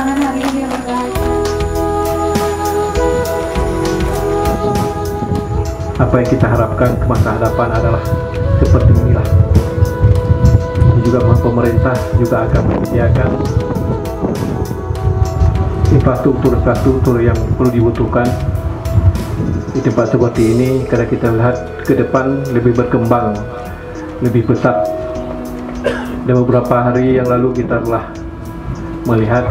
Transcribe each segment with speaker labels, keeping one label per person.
Speaker 1: tangan hari ini yang berbahagia.
Speaker 2: Apa yang kita harapkan ke masa hadapan adalah seperti inilah. Juga pemerintah juga akan menyediakan infrastruktur yang perlu dibutuhkan di tempat seperti ini, karena kita lihat ke depan lebih berkembang, lebih besar. Dan beberapa hari yang lalu kita telah melihat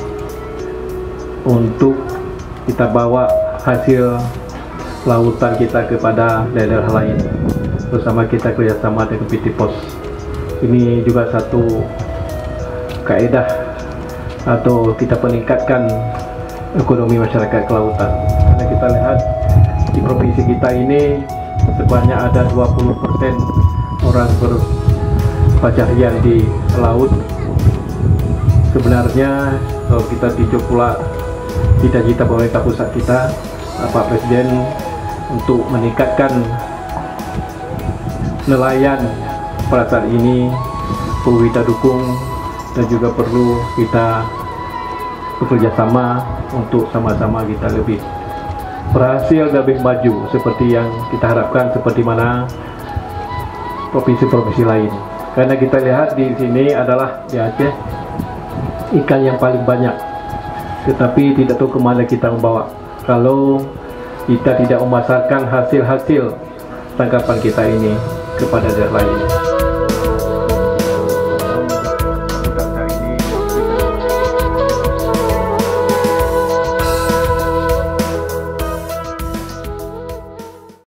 Speaker 2: untuk kita bawa hasil lautan kita kepada daerah lain, bersama kita kerjasama dengan PT Pos. Ini juga satu kaedah atau kita meningkatkan ekonomi masyarakat kelautan, karena kita lihat di provinsi kita ini sebanyak ada 20% orang berpacarian di laut. Sebenarnya kalau kita tinjau pula cita-cita pemerintah pusat kita, Pak Presiden, untuk meningkatkan nelayan pada saat ini perlu kita dukung, dan juga perlu kita bekerja sama untuk sama-sama kita lebih berhasil, lebih maju seperti yang kita harapkan, seperti mana provinsi-provinsi lain. Karena kita lihat di sini adalah di Aceh ikan yang paling banyak, tetapi tidak tahu kemana kita membawa kalau kita tidak memasarkan hasil-hasil tangkapan kita ini kepada daerah lain.